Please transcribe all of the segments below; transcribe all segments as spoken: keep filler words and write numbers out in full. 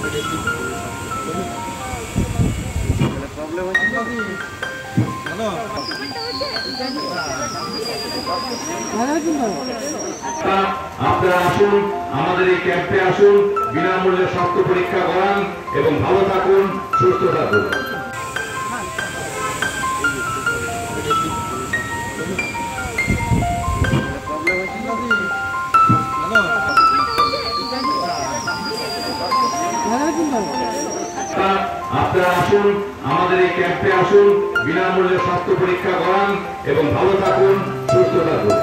আপনারা আসুন, আমাদের এই ক্যাম্পে আসুন, বিনামূল্যে স্বাস্থ্য পরীক্ষা করান এবং ভালো থাকুন, সুস্থ থাকুন। আপনারা আসুন, আমাদের এই ক্যাম্পে আসুন, বিনামূল্যে স্বাস্থ্য পরীক্ষা করান এবং ভালো থাকুন, সুস্থ থাকুন।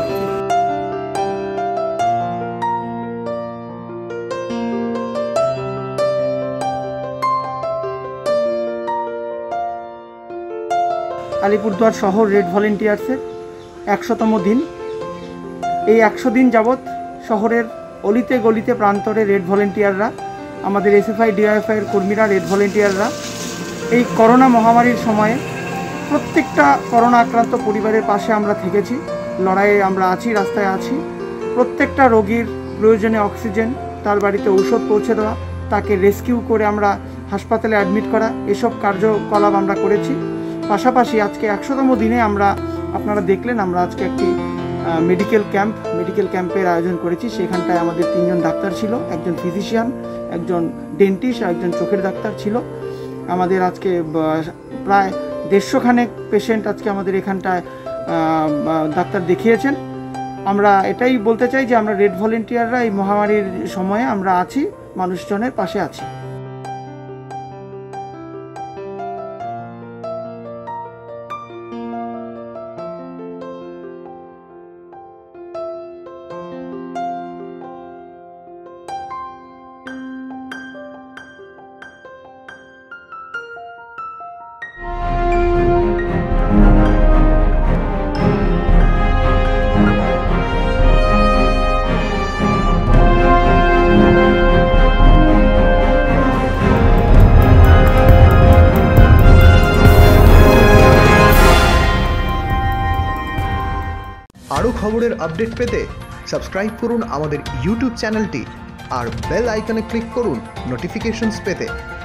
আলিপুরদুয়ার শহর রেড ভলেন্টিয়ার্সের একশোতম দিন। এই একশো দিন যাবৎ শহরের অলিতে গলিতে প্রান্তরে রেড ভলেন্টিয়াররা, আমাদের এসএফআই ডিওএফআইয়ের কর্মীরা, রেড ভলেন্টিয়াররা এই করোনা মহামারীর সময়ে প্রত্যেকটা করোনা আক্রান্ত পরিবারের পাশে আমরা থেকেছি, লড়াইয়ে আমরা আছি, রাস্তায় আছি। প্রত্যেকটা রোগীর প্রয়োজনে অক্সিজেন, তার বাড়িতে ঔষধ পৌঁছে দেওয়া, তাকে রেস্কিউ করে আমরা হাসপাতালে অ্যাডমিট করা, এসব কার্যকলাপ আমরা করেছি। পাশাপাশি আজকে একশোতম দিনে আমরা, আপনারা দেখলেন, আমরা আজকে একটি মেডিকেল ক্যাম্প মেডিকেল ক্যাম্পের আয়োজন করেছি। সেখানটায় আমাদের তিনজন ডাক্তার ছিল, একজন ফিজিশিয়ান, একজন ডেন্টিস্ট আর একজন চোখের ডাক্তার ছিল। আমাদের আজকে প্রায় দেড়শো খানেক পেশেন্ট আজকে আমাদের এখানটায় ডাক্তার দেখিয়েছেন। আমরা এটাই বলতে চাই যে আমরা রেড ভলেন্টিয়াররা এই মহামারীর সময়ে আমরা আছি, মানুষজনের পাশে আছি। আরও খবরের আপডেট পেতে সাবস্ক্রাইব করুন আমাদের ইউটিউব চ্যানেলটি আর বেল আইকনে ক্লিক করুন নোটিফিকেশনস পেতে।